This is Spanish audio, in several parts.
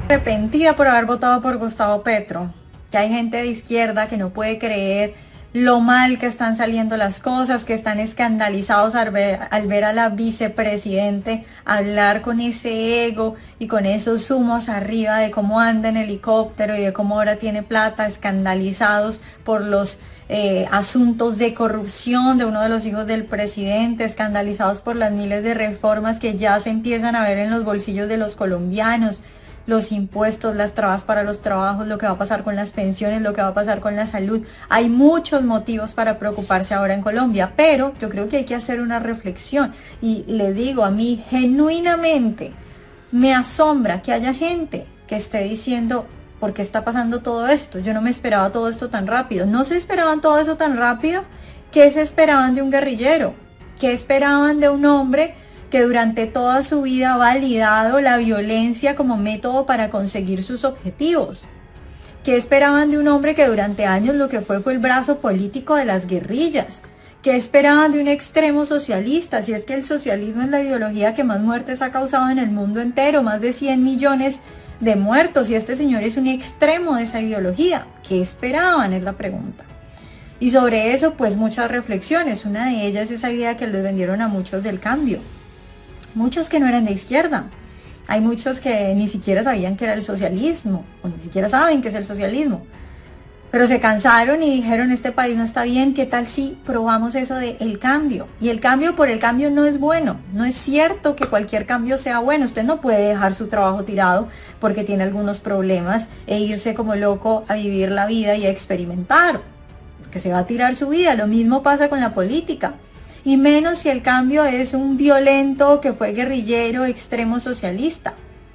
Arrepentida por haber votado por Gustavo Petro. Que hay gente de izquierda que no puede creer lo mal que están saliendo las cosas, que están escandalizados al ver a la vicepresidente hablar con ese ego y con esos humos arriba de cómo anda en helicóptero y de cómo ahora tiene plata, escandalizados por los asuntos de corrupción de uno de los hijos del presidente, escandalizados por las miles de reformas que ya se empiezan a ver en los bolsillos de los colombianos, los impuestos, las trabas para los trabajos, lo que va a pasar con las pensiones, lo que va a pasar con la salud. Hay muchos motivos para preocuparse ahora en Colombia, pero yo creo que hay que hacer una reflexión. Y le digo, a mí genuinamente me asombra que haya gente que esté diciendo, ¿por qué está pasando todo esto? Yo no me esperaba todo esto tan rápido. ¿No se esperaban todo eso tan rápido? ¿Qué se esperaban de un guerrillero? ¿Qué esperaban de un hombre que durante toda su vida ha validado la violencia como método para conseguir sus objetivos? ¿Qué esperaban de un hombre que durante años lo que fue el brazo político de las guerrillas? ¿Qué esperaban de un extremo socialista? Si es que el socialismo es la ideología que más muertes ha causado en el mundo entero, más de 100 millones de muertos, y este señor es un extremo de esa ideología. ¿Qué esperaban? Es la pregunta. Y sobre eso, pues muchas reflexiones. Una de ellas es esa idea que les vendieron a muchos del cambio. Muchos que no eran de izquierda. Hay muchos que ni siquiera sabían que era el socialismo, o ni siquiera saben qué es el socialismo. Pero se cansaron y dijeron, este país no está bien, ¿qué tal si probamos eso del cambio? Y el cambio por el cambio no es bueno. No es cierto que cualquier cambio sea bueno. Usted no puede dejar su trabajo tirado porque tiene algunos problemas e irse como loco a vivir la vida y a experimentar, porque se va a tirar su vida. Lo mismo pasa con la política. Y menos si el cambio es un violento que fue guerrillero, extremo socialista.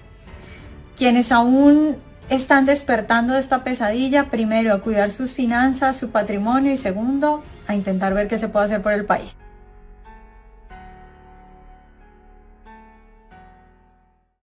Quienes aún están despertando de esta pesadilla, primero a cuidar sus finanzas, su patrimonio, y segundo a intentar ver qué se puede hacer por el país.